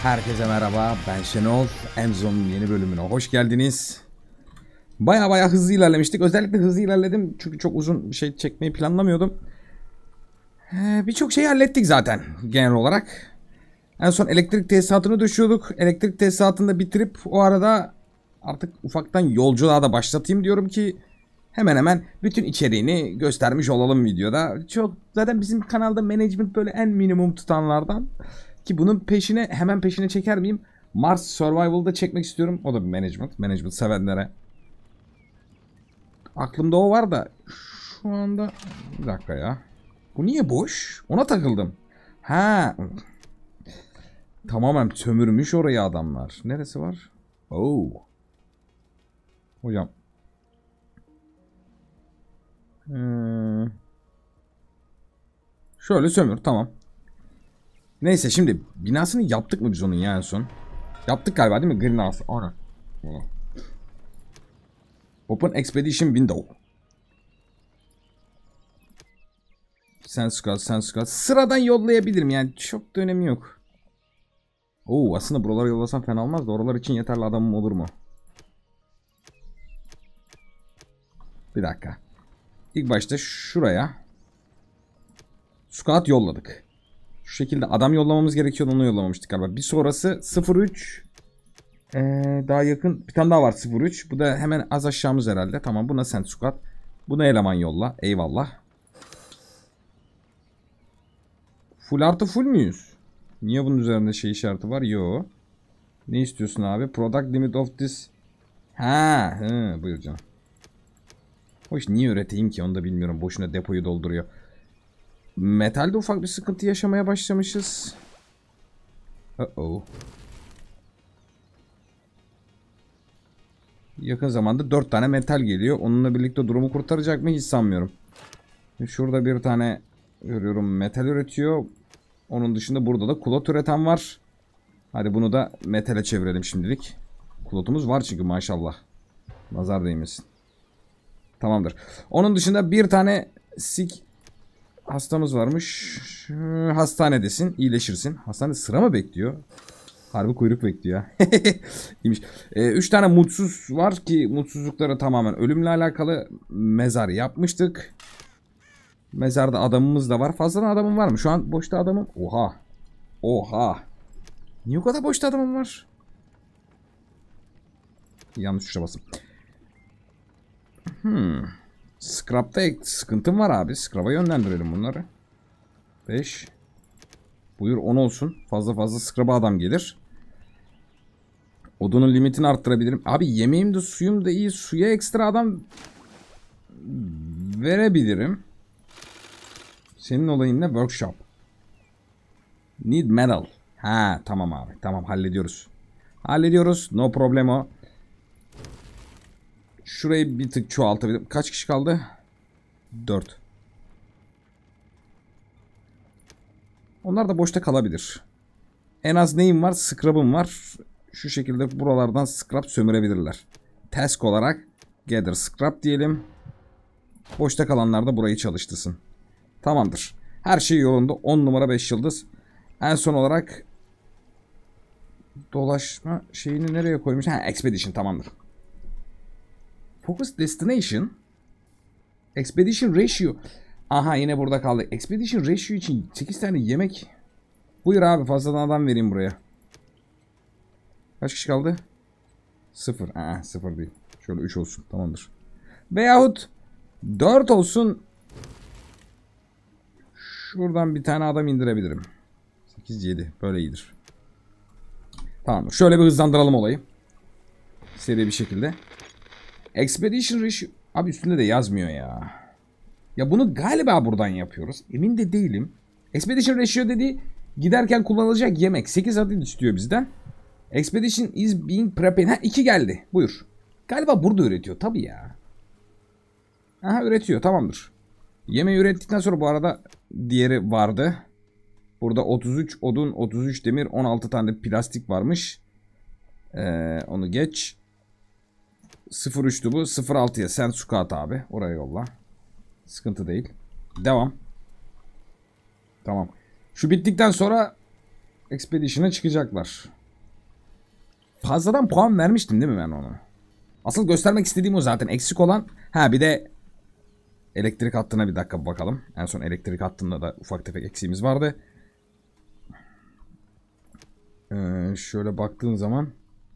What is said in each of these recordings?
Herkese merhaba, ben Şenol. Enzo'nun yeni bölümüne hoş geldiniz. Baya hızlı ilerlemiştik. Özellikle hızlı ilerledim çünkü çok uzun bir şey çekmeyi planlamıyordum. Birçok şeyi hallettik zaten genel olarak. En son elektrik tesisatını düşüyorduk. Elektrik tesisatını da bitirip o arada artık ufaktan yolculuğa da başlatayım diyorum ki hemen hemen bütün içeriğini göstermiş olalım videoda. Çok zaten bizim kanalda management böyle en minimum tutanlardan. Ki bunun hemen peşine çeker miyim? Mars Survival'da çekmek istiyorum. O da bir management. Management sevenlere. Aklımda o var da şu anda bir dakika ya. Bu niye boş? Ona takıldım. Ha. Tamamen sömürmüş orayı adamlar. Neresi var? Oo. Hocam. Şöyle sömür, tamam. Neyse, şimdi binasını yaptık mı biz onun ya en son? Yaptık galiba değil mi? Greenhouse. Aynen. Open Expedition Window. Sense card. Sıradan yollayabilirim yani, çok da önemi yok. Oo, aslında buralara yollasam fena olmaz da oralar için yeterli adamım olur mu? Bir dakika. İlk başta şuraya scout yolladık. Şu şekilde adam yollamamız gerekiyordu, onu yollamamıştık galiba. Bir sonrası 03. Daha yakın bir tane daha var 03. Bu da hemen az aşağımız herhalde. Tamam, buna send squad. Buna eleman yolla. Eyvallah. Full artı full müyüz? Niye bunun üzerinde şey işareti var? Yo. Ne istiyorsun abi? Product limit of this. Ha, buyur canım. Hoş, niye üreteyim ki onu da bilmiyorum. Boşuna depoyu dolduruyor. Metalde ufak bir sıkıntı yaşamaya başlamışız. Yakın zamanda 4 tane metal geliyor. Onunla birlikte durumu kurtaracak mı hiç sanmıyorum. Şurada bir tane görüyorum metal üretiyor. Onun dışında burada da kulot üreten var. Hadi bunu da metale çevirelim şimdilik. Kulotumuz var çünkü maşallah. Nazar değmesin. Tamamdır. Onun dışında bir tane sik hastamız varmış. Hastanedesin, iyileşirsin. Hastane sıra mı bekliyor? Harbi kuyruk bekliyor. İyiymiş. 3 tane mutsuz var ki mutsuzlukları tamamen ölümle alakalı. Mezar yapmıştık. Mezarda adamımız da var. Fazladan adamım var mı? Şu an boşta adamım. Oha. Oha. Niye o kadar boşta adamım var? Yanlış tuşa basın. Scrap'ta sıkıntım var abi. Scrap'a yönlendirelim bunları. 5. Buyur 10 olsun. Fazla scrap'a adam gelir. Odunun limitini arttırabilirim. Abi yemeğim de suyum da iyi. Suya ekstra adam verebilirim. Senin olayın ne? Workshop. Need metal. Ha tamam abi. Tamam, hallediyoruz. Hallediyoruz. No problemo. Şurayı bir tık çoğaltabilirim. Kaç kişi kaldı? 4. Onlar da boşta kalabilir. En az neyim var? Scrap'ım var. Şu şekilde buralardan scrap sömürebilirler. Task olarak gather scrap diyelim. Boşta kalanlar da burayı çalıştırsın. Tamamdır. Her şey yolunda. 10 numara 5 yıldız. En son olarak dolaşma şeyini nereye koymuş? Ha, Expedition, tamamdır. Focus Destination. Expedition Ratio. Aha, yine burada kaldı. Expedition Ratio için 8 tane yemek. Buyur abi, fazladan adam vereyim buraya. Kaç kişi kaldı? 0. 0 değil. Şöyle 3 olsun, tamamdır. Veyahut 4 olsun. Şuradan bir tane adam indirebilirim. 8, 7. Böyle iyidir. Tamamdır. Şöyle bir hızlandıralım olayı. Seri bir şekilde. Expedition Ratio. Abi üstünde de yazmıyor ya. Ya bunu galiba buradan yapıyoruz. Emin de değilim. Expedition Ratio dediği giderken kullanılacak yemek. 8 adet istiyor bizden. Expedition is being prepared. Ha, 2 geldi. Buyur. Galiba burada üretiyor. Tabii ya. Aha, üretiyor. Tamamdır. Yemeği ürettikten sonra bu arada diğeri vardı. Burada 33 odun, 33 demir, 16 tane de plastik varmış. Onu geç. 03'tü bu. 06'ya sen squat abi. Oraya yolla. Sıkıntı değil. Devam. Tamam. Şu bittikten sonra Expedition'a çıkacaklar. Fazladan puan vermiştim değil mi ben onu? Asıl göstermek istediğim o zaten. Eksik olan. Ha bir de elektrik hattına bir dakika bakalım. En son elektrik hattında da ufak tefek eksiğimiz vardı. Şöyle baktığın zaman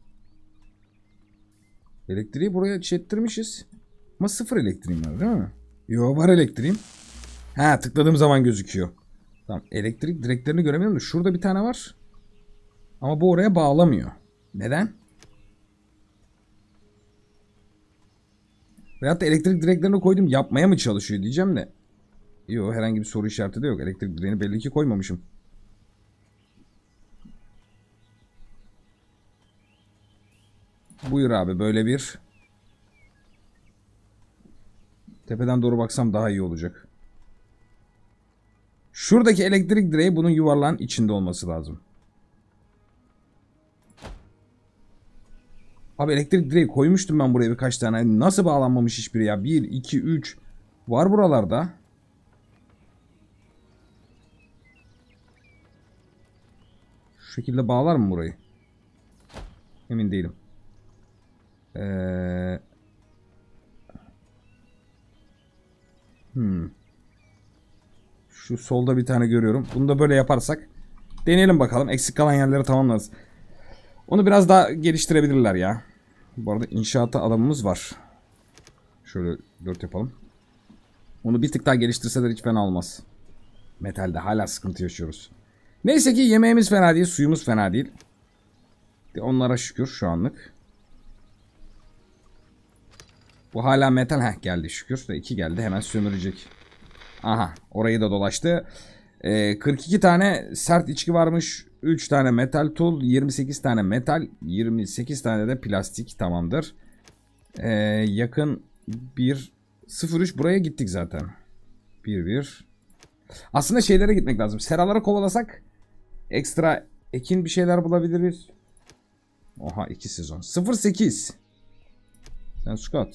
elektriği buraya çektirmişiz. Ama sıfır elektriğim var değil mi? Yo, var elektriğim. Ha, tıkladığım zaman gözüküyor. Tamam, elektrik direklerini göremiyorum da şurada bir tane var. Ama bu oraya bağlamıyor. Neden? Veyahut da elektrik direklerini koydum, yapmaya mı çalışıyor diyeceğim de. Yok, herhangi bir soru işareti de yok. Elektrik direğini belli ki koymamışım. Buyur abi, böyle bir. Tepeden doğru baksam daha iyi olacak. Şuradaki elektrik direği bunun yuvarlağın içinde olması lazım. Abi elektrik direği koymuştum ben buraya birkaç tane. Nasıl bağlanmamış hiçbiri ya? 1, 2, 3. Var buralarda. Şu şekilde bağlar mı burayı? Emin değilim. Şu solda bir tane görüyorum. Bunu da böyle yaparsak deneyelim bakalım. Eksik kalan yerleri tamamlarız. Onu biraz daha geliştirebilirler ya. Bu arada inşaata adamımız var. Şöyle 4 yapalım. Onu bir tık daha geliştirseler hiç fena olmaz. Metalde hala sıkıntı yaşıyoruz. Neyse ki yemeğimiz fena değil. Suyumuz fena değil. Onlara şükür şu anlık. Bu hala metal. Geldi şükür. 2 geldi. Hemen sömürecek. Aha, orayı da dolaştı. 42 tane sert içki varmış. 3 tane metal tool. 28 tane metal. 28 tane de plastik. Tamamdır. Yakın 1-0-3 buraya gittik zaten. 1-1. Aslında şeylere gitmek lazım. Seralara kovalasak ekstra ekin bir şeyler bulabiliriz. Oha, 2 sezon. 0-8. Sen Scott.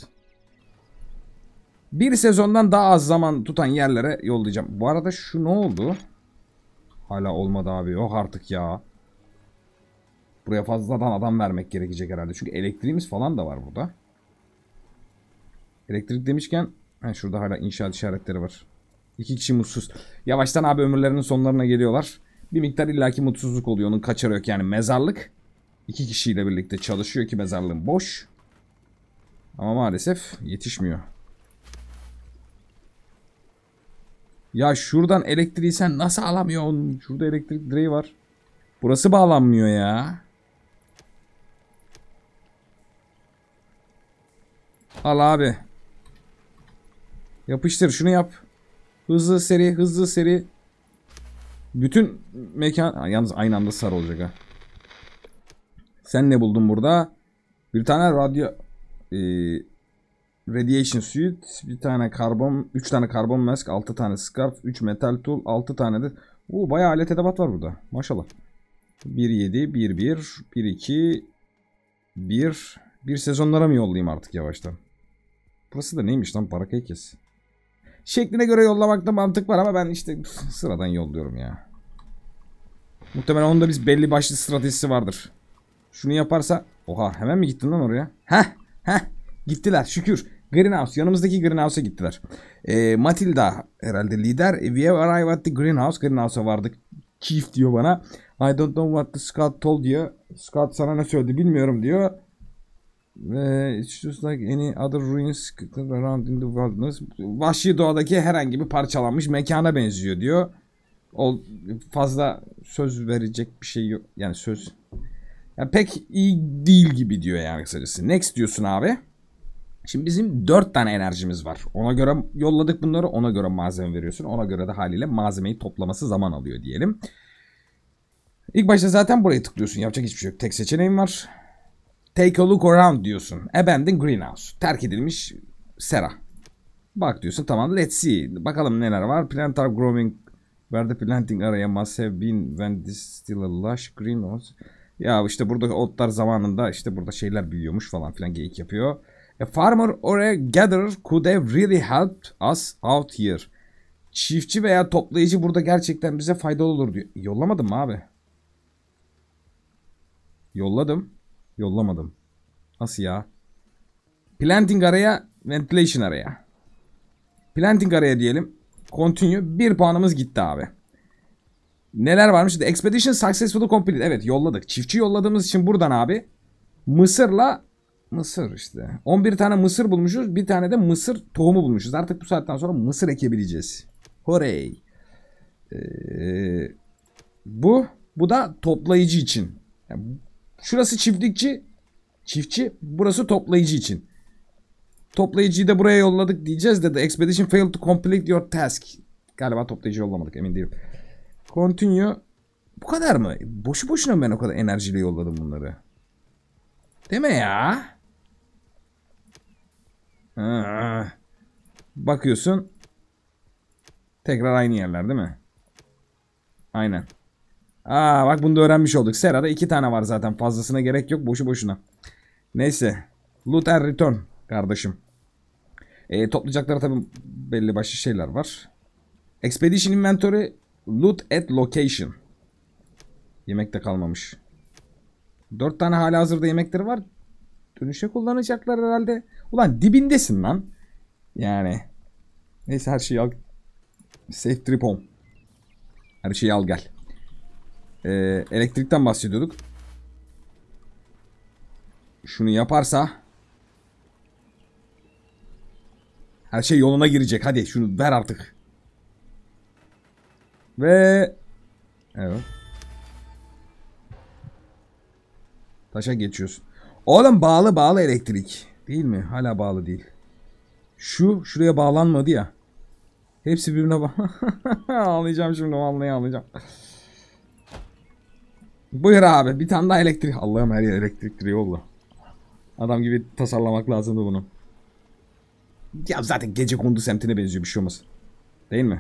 Bir sezondan daha az zaman tutan yerlere yollayacağım. Bu arada şu ne oldu? Hala olmadı abi. Yok artık ya. Buraya fazladan adam vermek gerekecek herhalde. Çünkü elektriğimiz falan da var burada. Elektrik demişken şurada hala inşaat işaretleri var. 2 kişi mutsuz. Yavaştan abi ömürlerinin sonlarına geliyorlar. Bir miktar illaki mutsuzluk oluyor. Onun kaçarı yok yani. Mezarlık 2 kişiyle birlikte çalışıyor ki mezarlığın boş. Ama maalesef yetişmiyor. Ya şuradan elektriği sen nasıl alamıyorsun? Şurada elektrik direği var. Burası bağlanmıyor ya. Al abi. Yapıştır, şunu yap. Hızlı seri, hızlı seri. Bütün mekan... Yalnız aynı anda sarı olacak ha. Sen ne buldun burada? Bir tane radiation suit, bir tane karbon, 3 tane karbon mask, 6 tane scarf, 3 metal tool, 6 tane de bayağı alet edevat var burada. Maşallah. 1-7, 1-1, 1-2, 1 sezonlara mı yollayayım artık yavaştan? Burası da neymiş lan, barakayı kes. Şekline göre yollamakta mantık var ama ben işte sıradan yolluyorum ya. Muhtemelen onda biz belli başlı stratejisi vardır. Şunu yaparsa... Oha, hemen mi gittin lan oraya? Heh. Gittiler şükür. Greenhouse. Yanımızdaki Greenhouse'a gittiler. Matilda herhalde lider. We have arrived at the Greenhouse. Greenhouse'a vardık. Chief diyor bana. I don't know what the Scott told diyor. Scott sana ne söyledi bilmiyorum diyor. It's just like any other ruins around in the wilderness. Vahşi doğadaki herhangi bir parçalanmış mekana benziyor diyor. O fazla söz verecek bir şey yok. Yani söz... Yani pek iyi değil gibi diyor yani kısacası. Next diyorsun abi. Şimdi bizim 4 tane enerjimiz var. Ona göre yolladık bunları. Ona göre malzeme veriyorsun. Ona göre de haliyle malzemeyi toplaması zaman alıyor diyelim. İlk başta zaten burayı tıklıyorsun. Yapacak hiçbir şey yok. Tek seçeneğin var. Take a look around diyorsun. Abandoned greenhouse. Terk edilmiş sera. Bak diyorsun, tamam, let's see. Bakalım neler var. Plant are growing. Where the planting area must have been when this still a lush greenhouse. Ya işte burada otlar zamanında işte burada şeyler büyüyormuş falan filan geyik yapıyor. A farmer or a gatherer could have really helped us out here. Çiftçi veya toplayıcı burada gerçekten bize faydalı olur diyor. Yollamadım mı abi? Yolladım. Yollamadım. Nasıl ya? Planting araya, ventilation araya. Planting araya diyelim. Continue. 1 puanımız gitti abi. Neler varmış? The expedition successfully complete. Evet, yolladık. Çiftçi yolladığımız için buradan abi Mısır işte. 11 tane mısır bulmuşuz. Bir tane de mısır tohumu bulmuşuz. Artık bu saatten sonra mısır ekebileceğiz. Horey. Bu da toplayıcı için. Yani şurası çiftçi, burası toplayıcı için. Toplayıcıyı da buraya yolladık diyeceğiz de the expedition failed to complete your task. Galiba toplayıcı yollamadık, emin değilim. Continue. Bu kadar mı? Boşu boşuna ben o kadar enerjiyle yolladım bunları. Deme ya. Bakıyorsun. Tekrar aynı yerler değil mi? Aynen. Bak bunu da öğrenmiş olduk. Sera'da 2 tane var zaten. Fazlasına gerek yok. Boşu boşuna. Neyse. Loot and return kardeşim. Toplayacakları tabii belli başlı şeyler var. Expedition inventory. Loot at location. Yemek de kalmamış. 4 tane hala hazırda yemekleri var. Dönüşe kullanacaklar herhalde. Ulan dibindesin lan. Yani. Neyse her şeyi al. Safe trip home. Her şeyi al gel. Elektrikten bahsediyorduk. Şunu yaparsa her şey yoluna girecek. Hadi şunu ver artık. Ve evet. Taşa geçiyorsun. Oğlum bağlı elektrik. Değil mi? Hala bağlı değil. Şuraya bağlanmadı ya. Hepsi birbirine bağlı. Ağlayacağım şimdi, vallahi ağlayacağım. Buyur abi, bir tane daha elektrik. Allah'ım, her yer elektrik direği oldu. Adam gibi tasarlamak lazımdı bunu. Ya zaten gecekondu semtine benziyor, bir şey olmaz. Değil mi?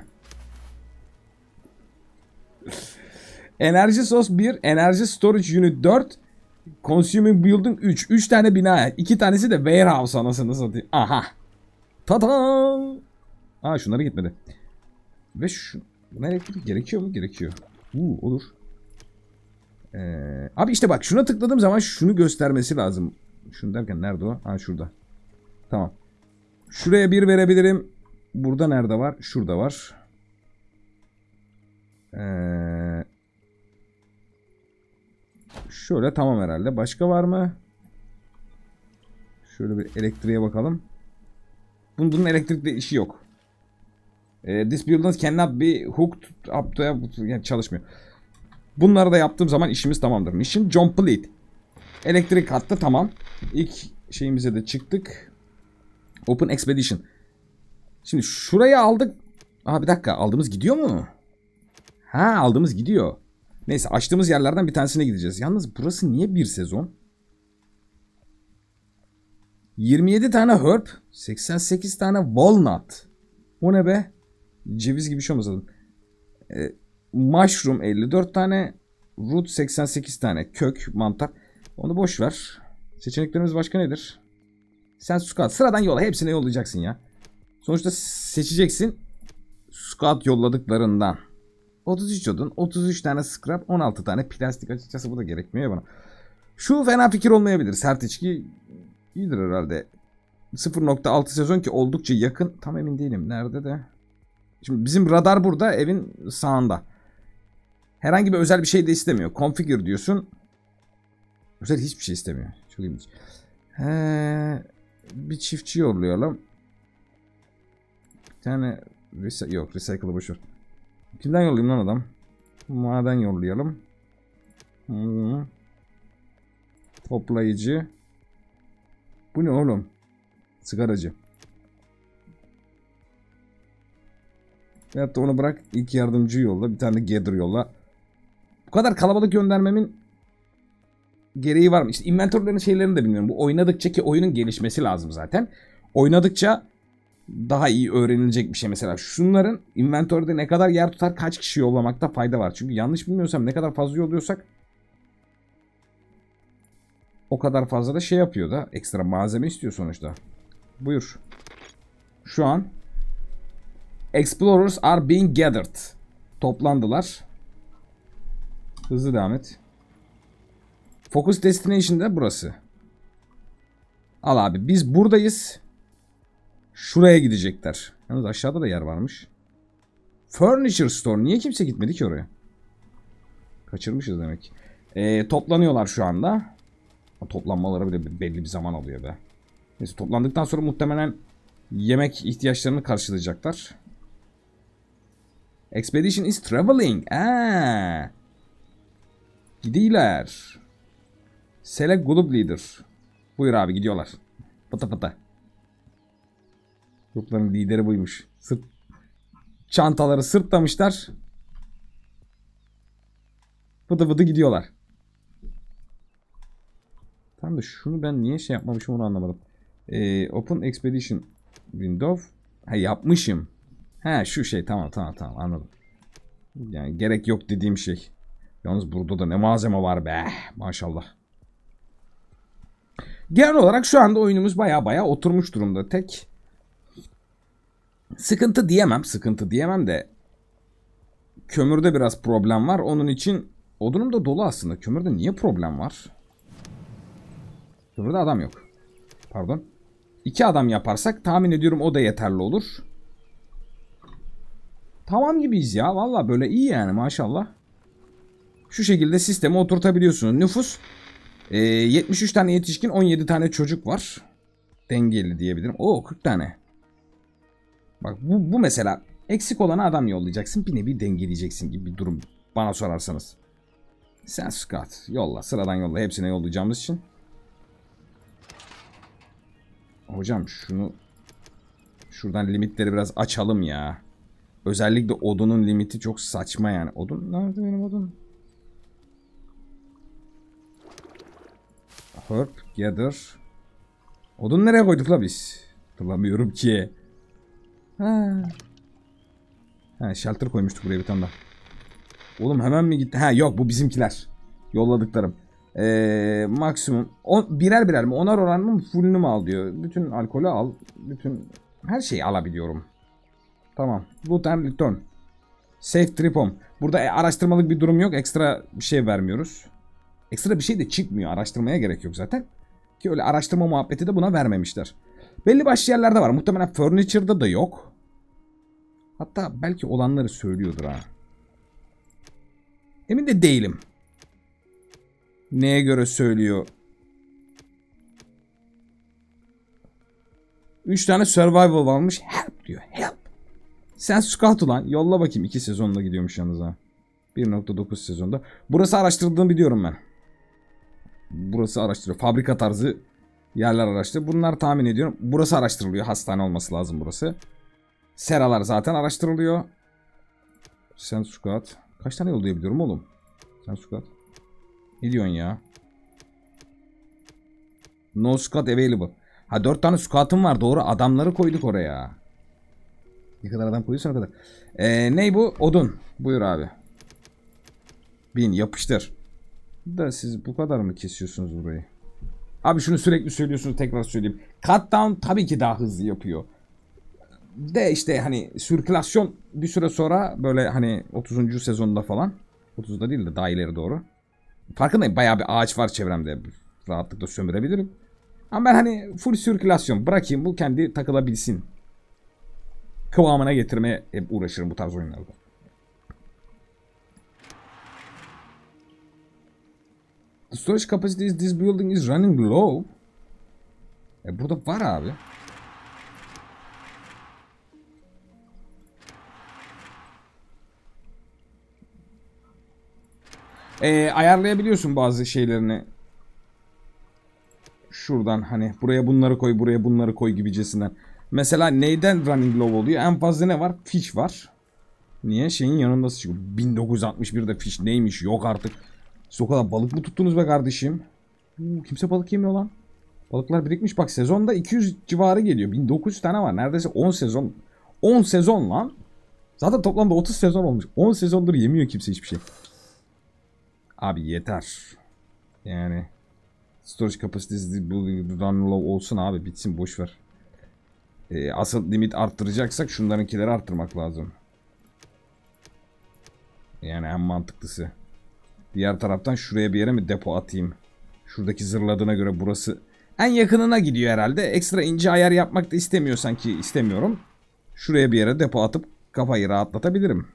Enerji source 1, enerji storage unit 4, consuming building 3. 3 tane bina. 2 tanesi de warehouse, anasını satayım. Aha. Tadam. Şunları gitmedi. Ve buna elektrik gerekiyor mu? Gerekiyor. Olur. Abi işte bak, şuna tıkladığım zaman şunu göstermesi lazım. Şunu derken nerede o? Şurada. Tamam. Şuraya 1 verebilirim. Burada nerede var? Şurada var. Şöyle tamam herhalde. Başka var mı? Şöyle bir elektriğe bakalım. Bunun elektrikle işi yok. This building cannot be hooked up to, yani çalışmıyor. Bunları da yaptığım zaman işimiz tamamdır. Mission complete. Elektrik hattı tamam. İlk şeyimize de çıktık. Open expedition. Şimdi şurayı aldık. Bir dakika, aldığımız gidiyor mu? Aldığımız gidiyor. Neyse, açtığımız yerlerden bir tanesine gideceğiz. Yalnız burası niye bir sezon? 27 tane herb, 88 tane walnut. O ne be? Ceviz gibi bir şey olmasın. Mushroom 54 tane, root 88 tane, kök, mantar. Onu boş ver. Seçeneklerimiz başka nedir? Sen scout. Sıradan yola. Hepsine yollayacaksın ya. Sonuçta seçeceksin. Scout yolladıklarından. 33 odun, 33 tane scrap, 16 tane plastik. Açıkçası bu da gerekmiyor bana. Şu fena fikir olmayabilir. Sert içki iyidir herhalde. 0.6 sezon ki oldukça yakın. Tam emin değilim. Nerede de? Şimdi bizim radar burada, evin sağında. Herhangi bir özel bir şey de istemiyor. Configure diyorsun. Özel hiçbir şey istemiyor. Çok ilginç. Bir çiftçi yollayalım. Bir tane yok, recycle'ı boşver. Kimden yollayayım lan adam? Maden yollayalım. Toplayıcı. Bu ne oğlum? Sigaracı. Hatta onu bırak, ilk yardımcı yolla. Bir tane de gather yolla. Bu kadar kalabalık göndermemin gereği var mı? İşte inventörlerin şeylerini de bilmiyorum. Bu oynadıkça, ki oyunun gelişmesi lazım zaten. Oynadıkça daha iyi öğrenilecek bir şey mesela. Şunların inventörde ne kadar yer tutar, kaç kişi yollamakta fayda var. Çünkü yanlış bilmiyorsam ne kadar fazla yolluyorsak o kadar fazla da şey yapıyor da, ekstra malzeme istiyor sonuçta. Buyur. Şu an explorers are being gathered. Toplandılar. Hızlı devam et. Focus Destination da burası. Al abi biz buradayız. Şuraya gidecekler. Yalnız aşağıda da yer varmış. Furniture Store. Niye kimse gitmedi ki oraya? Kaçırmışız demek. Toplanıyorlar şu anda. Toplanmaları bile belli bir zaman alıyor be. Neyse toplandıktan sonra muhtemelen yemek ihtiyaçlarını karşılayacaklar. Expedition is traveling. Gidiyorlar. Select Group Leader. Buyur abi gidiyorlar. Pıtı pıtı. Grupların lideri buymuş. Çantaları sırtlamışlar. Pıtı pıtı gidiyorlar. Tam da şunu ben niye şey yapmamışım onu anlamadım. Open Expedition Window. Ha yapmışım. Ha şu şey tamam anladım. Yani gerek yok dediğim şey. Yalnız burada da ne malzeme var be. Maşallah. Genel olarak şu anda oyunumuz baya oturmuş durumda. Tek sıkıntı diyemem de kömürde biraz problem var. Onun için odunum da dolu aslında. Kömürde niye problem var? Kömürde adam yok. Pardon. 2 adam yaparsak tahmin ediyorum o da yeterli olur. Tamam gibiyiz ya. Valla böyle iyi yani maşallah. Şu şekilde sistemi oturtabiliyorsunuz. Nüfus 73 tane yetişkin 17 tane çocuk var. Dengeli diyebilirim. Oo 40 tane. Bak bu mesela eksik olana adam yollayacaksın. Bir nevi dengeleyeceksin gibi bir durum. Bana sorarsanız. Sen Scott yolla. Sıradan yolla. Hepsine yollayacağımız için. Hocam şuradan limitleri biraz açalım ya. Özellikle odunun limiti çok saçma yani. Odun nerede benim odun? Herb gather. Odun nereye koyduk la biz? Hatırlamıyorum ki. Ha, shelter koymuştuk buraya bir tane daha. Oğlum hemen mi gitti? Ha yok bu bizimkiler. Yolladıklarım. Maksimum birer mi? Onar oran mı? Fullünü mü al diyor. Bütün alkolü al. Bütün her şeyi alabiliyorum. Tamam. Loot and return. Safe trip home. Burada araştırmalık bir durum yok. Ekstra bir şey vermiyoruz. Ekstra bir şey de çıkmıyor. Araştırmaya gerek yok zaten. Ki öyle araştırma muhabbeti de buna vermemişler. Belli başlı yerlerde var. Muhtemelen furniture'da da yok. Hatta belki olanları söylüyordur ha. Emin de değilim. Neye göre söylüyor? 3 tane survival almış. Help diyor. Help. Sen scout ulan. Yolla bakayım. 2 sezonda gidiyormuş yalnız ha. 1.9 sezonda. Burası araştırıldığını biliyorum ben. Burası araştırıyor. Fabrika tarzı yerler araştırıyor. Bunlar tahmin ediyorum. Burası araştırılıyor. Hastane olması lazım burası. Seralar zaten araştırılıyor. Sen scout. Kaç tane yollayabiliyorum oğlum? Sen scout. Ne diyorsun ya? No scout available. Ha 4 tane scout'um var. Doğru. Adamları koyduk oraya. Ne kadar adam koyuyorsan o kadar. Ney bu? Odun. Buyur abi. 1000 yapıştır. Da siz bu kadar mı kesiyorsunuz burayı? Abi şunu sürekli söylüyorsunuz, tekrar söyleyeyim. Cut down tabii ki daha hızlı yapıyor. De işte hani sirkülasyon bir süre sonra böyle hani 30. sezonda falan. 30'da değil de daha ileri doğru. Farkındayım, bayağı bir ağaç var çevremde. Rahatlıkla sömürebilirim. Ama ben hani full sirkülasyon bırakayım, bu kendi takılabilsin kıvamına getirmeye hep uğraşırım bu tarz oyunlarda. The storage capacity is this building is running low. Burada var abi. Ayarlayabiliyorsun bazı şeylerini. Şuradan hani buraya bunları koy, buraya bunları koy gibicesinden. Mesela neyden running low oluyor? En fazla ne var? Fish var. Niye? Şeyin yanında çıkıyor. 1961'de fish neymiş? Yok artık. Siz o kadar balık mı tuttunuz be kardeşim? Kimse balık yemiyor lan. Balıklar birikmiş. Bak sezonda 200 civarı geliyor. 1900 tane var. Neredeyse 10 sezon. 10 sezon lan. Zaten toplamda 30 sezon olmuş. 10 sezondur yemiyor kimse hiçbir şey. Abi yeter. Yani storage capacity run low olsun abi. Bitsin boşver. Asıl limit arttıracaksak şunlarınkileri arttırmak lazım. Yani en mantıklısı. Diğer taraftan şuraya bir yere mi depo atayım? Şuradaki zırladığına göre burası en yakınına gidiyor herhalde. Ekstra ince ayar yapmak da istemiyorsan ki istemiyorum. Şuraya bir yere depo atıp kafayı rahatlatabilirim.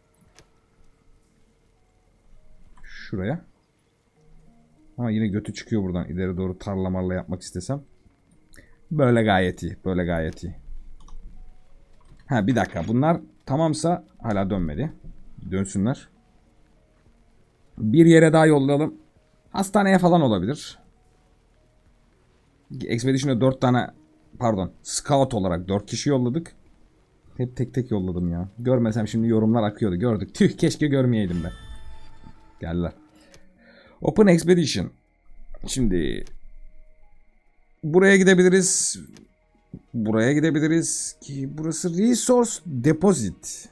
Şuraya. Ama yine götü çıkıyor buradan. İleri doğru tarlamarla yapmak istesem. Böyle gayet iyi. Böyle gayet iyi. Ha bir dakika. Bunlar tamamsa hala dönmedi. Dönsünler. Bir yere daha yollayalım. Hastaneye falan olabilir. Expedition'a 4 tane pardon scout olarak 4 kişi yolladık. Hep tek tek yolladım ya. Görmesem şimdi yorumlar akıyordu. Gördük. Tüh keşke görmeyeydim ben. Geldiler. Open Expedition. Şimdi buraya gidebiliriz. Buraya gidebiliriz ki burası Resource Deposit.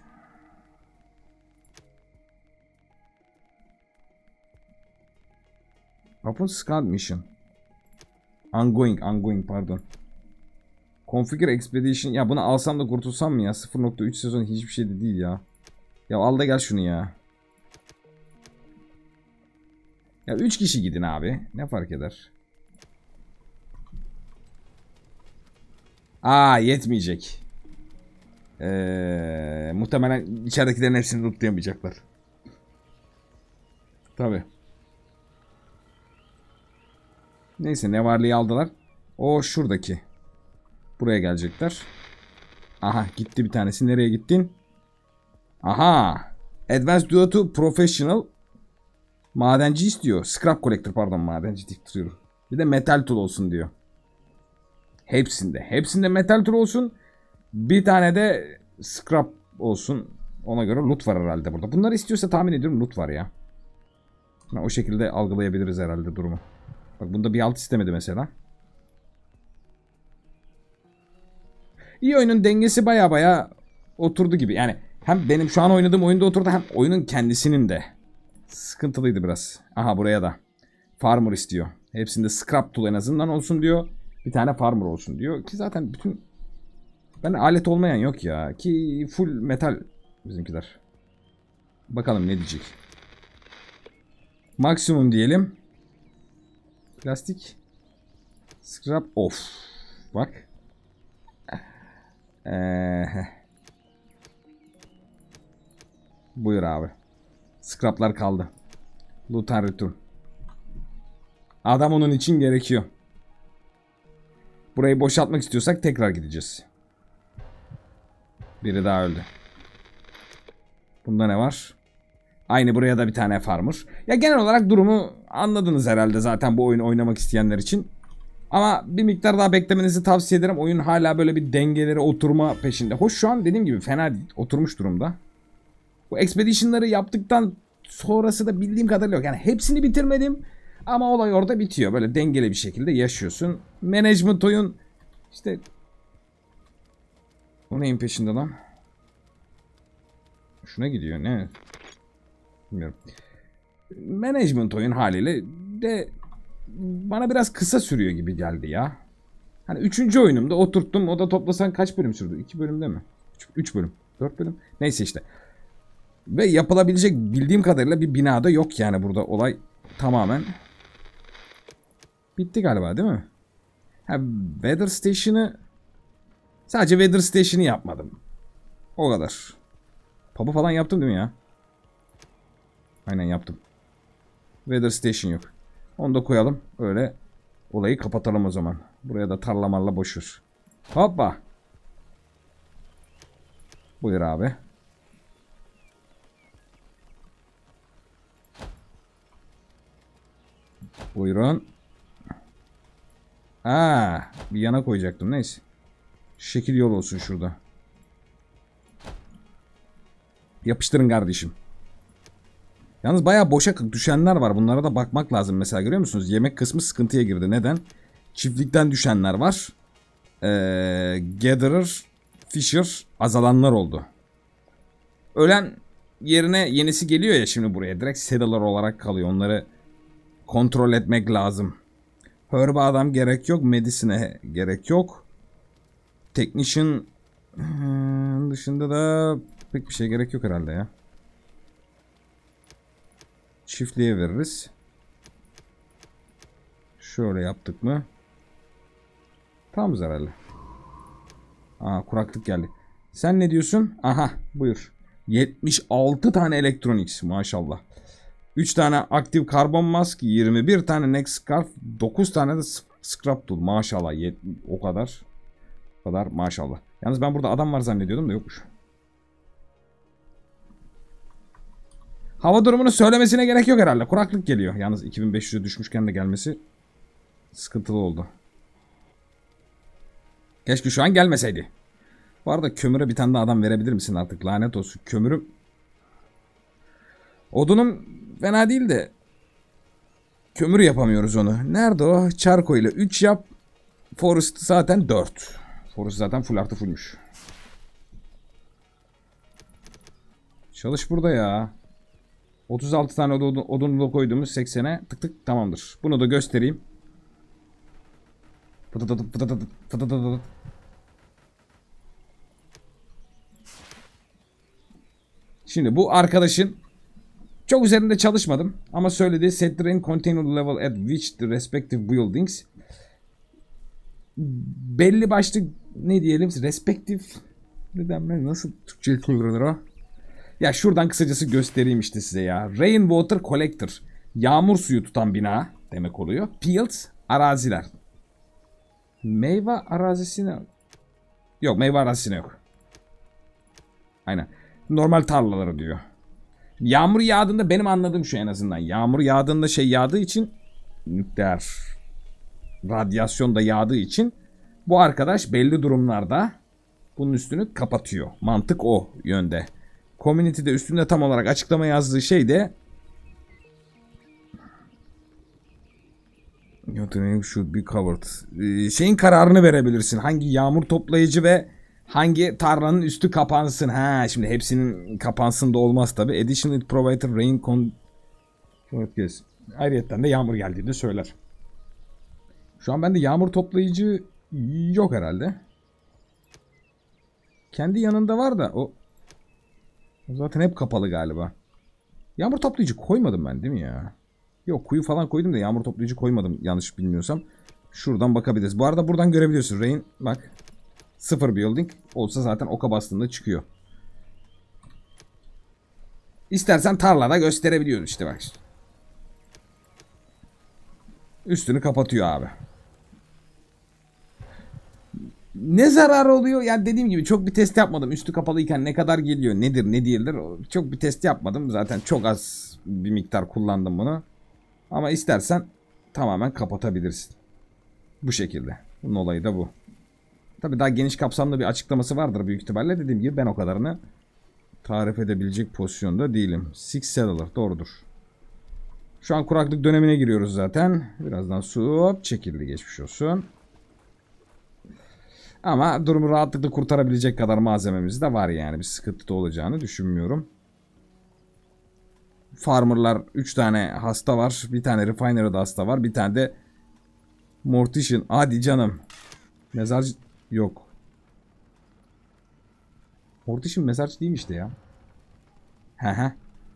Open Scout Mission. Ongoing pardon. Configure Expedition. Ya bunu alsam da kurtulsam mı ya? 0.3 sezon hiçbir şey de değil ya. Ya al da gel şunu ya. Ya 3 kişi gidin abi. Ne fark eder? Aa yetmeyecek. Muhtemelen içeridekilerin hepsini lootlayamayacaklar. Tabi. Neyse ne varlığı aldılar. O şuradaki. Buraya gelecekler. Aha gitti bir tanesi. Nereye gittin? Aha. Advanced Duo to Professional. Madenci istiyor. Scrap Collector pardon madenci diktiriyorum. Bir de Metal Tool olsun diyor. Hepsinde. Hepsinde Metal Tool olsun. Bir tane de Scrap olsun. Ona göre loot var herhalde burada. Bunları istiyorsa tahmin ediyorum loot var ya. O şekilde algılayabiliriz herhalde durumu. Bak bunda bir alt istemedi mesela. İyi oyunun dengesi baya oturdu gibi. Yani hem benim şu an oynadığım oyunda oturdu hem oyunun kendisinin de. Sıkıntılıydı biraz. Aha buraya da. Farmer istiyor. Hepsinde scrap tool en azından olsun diyor. Bir tane farmer olsun diyor. Ki zaten bütün... Ben alet olmayan yok ya. Ki full metal bizimkiler. Bakalım ne diyecek. Maksimum diyelim. Plastik. Scrap of. Bak. Buyur abi. Scraplar kaldı. Loot and return. Adam onun için gerekiyor. Burayı boşaltmak istiyorsak tekrar gideceğiz. Biri daha öldü. Bunda ne var? Aynı buraya da bir tane farmer. Ya genel olarak durumu anladınız herhalde zaten bu oyunu oynamak isteyenler için. Ama bir miktar daha beklemenizi tavsiye ederim. Oyun hala böyle bir dengeleri oturma peşinde. Hoş şu an dediğim gibi fena değil. Oturmuş durumda. Bu expedition'ları yaptıktan sonrası da bildiğim kadarıyla yok. Yani hepsini bitirmedim. Ama olay orada bitiyor. Böyle dengeli bir şekilde yaşıyorsun. Management oyun işte... O neyin peşinde lan? Şuna gidiyor ne? Bilmiyorum. Management oyun haliyle de bana biraz kısa sürüyor gibi geldi ya. Hani 3. oyunumda oturttum. O da toplasan kaç bölüm sürdü? 2 bölümde mi? 3 bölüm. 4 bölüm. Neyse işte. Ve yapılabilecek bildiğim kadarıyla bir binada yok yani burada olay tamamen. Bitti galiba değil mi? Ha, Weather Station'ı sadece Weather Station'ı yapmadım. O kadar. Pub'u falan yaptım değil mi ya? Aynen yaptım. Weather Station yok. Onu da koyalım. Öyle olayı kapatalım o zaman. Buraya da tarlamarla boşver. Hoppa. Buyur abi. Buyurun. Bir yana koyacaktım. Neyse. Şekil yol olsun şurada. Yapıştırın kardeşim. Yalnız bayağı boşa düşenler var. Bunlara da bakmak lazım. Mesela görüyor musunuz? Yemek kısmı sıkıntıya girdi. Neden? Çiftlikten düşenler var. Gatherer, Fisher azalanlar oldu. Ölen yerine yenisi geliyor ya şimdi buraya. Direkt settler olarak kalıyor. Onları kontrol etmek lazım. Herba adam gerek yok. Medicine'e gerek yok. Technician dışında da pek bir şey gerek yok herhalde ya. Çiftliğe veririz. Şöyle yaptık mı? Tamamız herhalde. Aa, kuraklık geldi. Sen ne diyorsun? Aha, buyur. 76 tane Electronics maşallah. 3 tane aktif karbon mask, 21 tane neck scarf, 9 tane de scrap tool. Maşallah, o kadar. O kadar maşallah. Yalnız ben burada adam var zannediyordum da yokmuş. Hava durumunu söylemesine gerek yok herhalde. Kuraklık geliyor. Yalnız 2500'e düşmüşken de gelmesi sıkıntılı oldu. Keşke şu an gelmeseydi. Bu arada kömüre bir tane daha adam verebilir misin artık? Lanet olsun. Kömürüm. Odunum fena değil de kömür yapamıyoruz onu. Nerede o? Çarko ile 3 yap. Forest zaten 4. Forest zaten full artı fullmuş. Çalış burada ya. 36 tane odunu da koyduğumuz 80'e tık tık tamamdır. Bunu da göstereyim. Şimdi bu arkadaşın çok üzerinde çalışmadım ama söylediği set the rain container level at which the respective buildings, belli başlı ne diyelim, respective nasıl Türkçe kullanılır o? Ya şuradan kısacası göstereyim işte size ya. Rainwater collector, yağmur suyu tutan bina demek oluyor. Fields, araziler. Meyve arazisine yok, meyve arazisine yok. Aynen. Normal tarlaları diyor. Yağmur yağdığında benim anladığım şu en azından. Yağmur yağdığında şey yağdığı için, nükleer radyasyon da yağdığı için bu arkadaş belli durumlarda bunun üstünü kapatıyor. Mantık o yönde. Community'de üstünde tam olarak açıklama yazdığı şey de should be covered. Şeyin kararını verebilirsin. Hangi yağmur toplayıcı ve hangi tarlanın üstü kapansın. Ha, şimdi hepsinin kapansın da olmaz tabi. Additionally provided rain yes. Ayrıyetten de yağmur geldiğini söyler. Şu an bende yağmur toplayıcı yok herhalde. Kendi yanında var da o zaten hep kapalı galiba. Yağmur toplayıcı koymadım ben değil mi ya? Yok, kuyu falan koydum da yağmur toplayıcı koymadım yanlış bilmiyorsam. Şuradan bakabiliriz. Bu arada buradan görebiliyorsun. Rain bak. 0 building olsa zaten oka bastığında çıkıyor. İstersen tarlada gösterebiliyoruz işte bak. Üstünü kapatıyor abi. Ne zarar oluyor? Yani dediğim gibi çok bir test yapmadım. Üstü kapalıyken ne kadar geliyor, nedir, ne değildir? Çok bir test yapmadım. Zaten çok az bir miktar kullandım bunu. Ama istersen tamamen kapatabilirsin. Bu şekilde. Bunun olayı da bu. Tabii daha geniş kapsamlı bir açıklaması vardır büyük ihtimalle. Dediğim gibi ben o kadarını tarif edebilecek pozisyonda değilim. Six Settler doğrudur. Şu an kuraklık dönemine giriyoruz zaten. Birazdan su çekildi, geçmiş olsun. Ama durumu rahatlıkla kurtarabilecek kadar malzememiz de var yani. Bir sıkıntı da olacağını düşünmüyorum. Farmerlar 3 tane hasta var. Bir tane Refinery'da hasta var. Bir tane de Mortician. Hadi canım. Mezarcı yok. Mortician mezarcı değil mi işte ya? Hehe.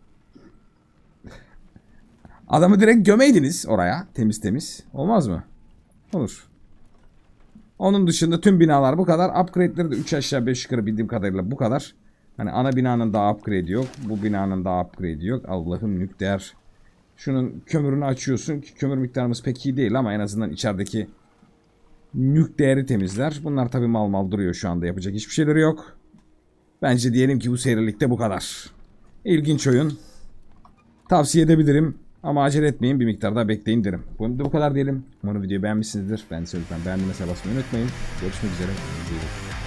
Adamı direkt gömeydiniz oraya. Temiz temiz. Olmaz mı? Olur. Onun dışında tüm binalar bu kadar. Upgrade'leri de 3 aşağı 5 yukarı bildiğim kadarıyla bu kadar. Hani ana binanın daha upgrade yok. Bu binanın daha upgrade yok. Allah'ım nükleer. Şunun kömürünü açıyorsun ki kömür miktarımız pek iyi değil ama en azından içerideki nükleeri temizler. Bunlar tabi mal mal duruyor şu anda. Yapacak hiçbir şeyleri yok. Bence diyelim ki bu serilikte bu kadar. İlginç oyun. Tavsiye edebilirim. Ama acele etmeyin, bir miktar daha bekleyin derim. Bu kadar diyelim. Umarım videoyu beğenmişsinizdir. Ben de lütfen beğendiğinize basmayı unutmayın. Görüşmek üzere.